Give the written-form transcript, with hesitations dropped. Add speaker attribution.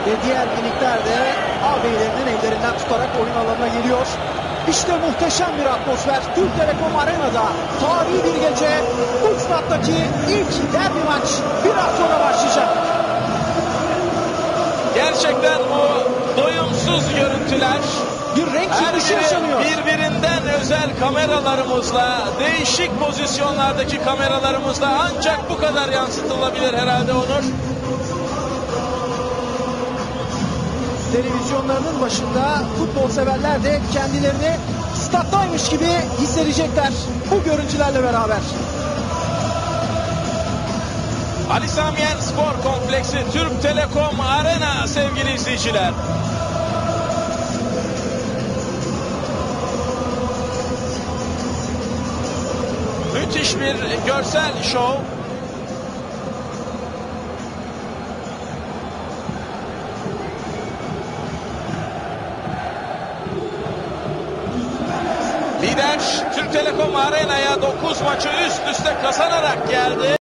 Speaker 1: Ve diğer minikler de ağabeylerinin ellerinden tutarak oyun alanına geliyor. İşte muhteşem bir atmosfer. Türk Telekom Arena'da tarihi bir gece. Bu stattaki ilk derbi maç biraz sonra başlayacak.
Speaker 2: Gerçekten bu doyumsuz görüntüler,
Speaker 1: Bir renk çıkışı yaşanıyor.
Speaker 2: birbirinden özel kameralarımızla, değişik pozisyonlardaki kameralarımızla ancak bu kadar yansıtılabilir herhalde Onur.
Speaker 1: Televizyonlarının başında futbol severler de kendilerini stat'taymış gibi hissedecekler bu görüntülerle beraber.
Speaker 2: Ali Sami Yen Spor Kompleksi Türk Telekom Arena sevgili izleyiciler. Müthiş bir görsel şov. Lider Türk Telekom Arena'ya 9 maçı üst üste kazanarak geldi.